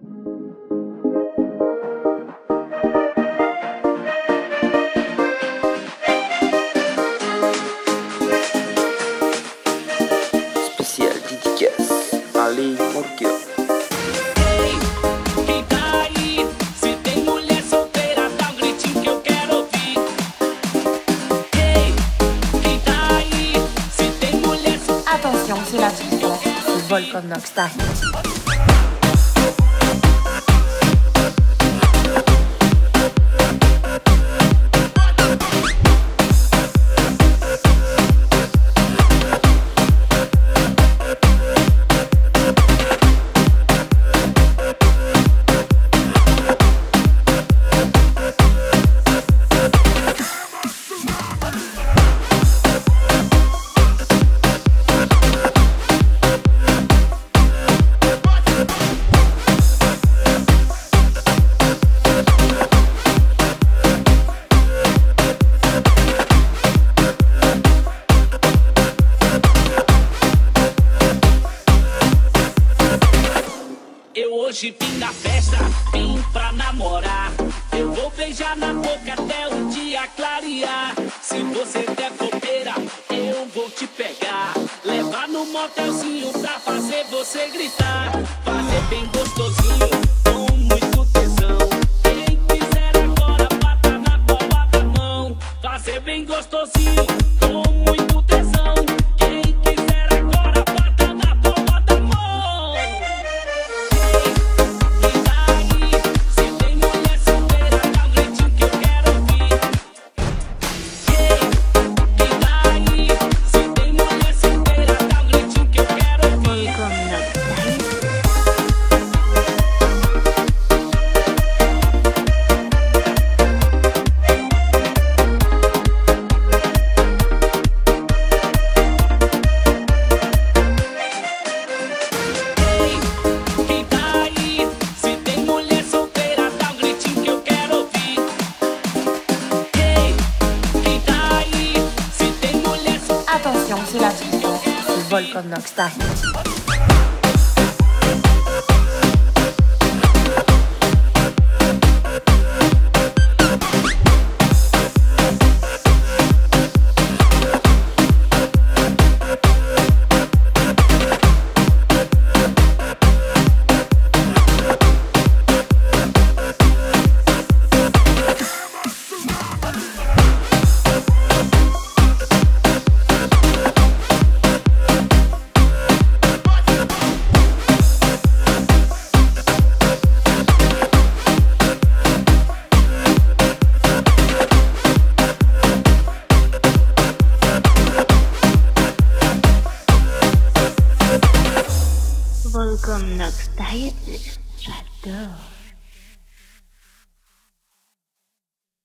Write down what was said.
Especial dédicace Ali Murkio. Ei, quem tá aí? Se tem mulher solteira, dá um gritinho que eu quero ouvir. Ei, quem tá aí? Se tem mulher solteira. Attention, c'est la vitesse, c'est Volcan Nox Tahiti. Eu hoje vim na festa, vim pra namorar. Eu vou beijar na boca até o dia clarear. Se você der bobeira, eu vou te pegar. Levar no motelzinho pra fazer você gritar. Fazer bem gostosinho, com muito tesão. Quem quiser agora, bata na palma da mão. Fazer bem gostosinho, com muito tesão. Quem quiser agora, bata na palma da mão. Attention, c'est la vitesse, c'est Volcan Nox Tahiti. Volcan Nox Tahiti, j'adore.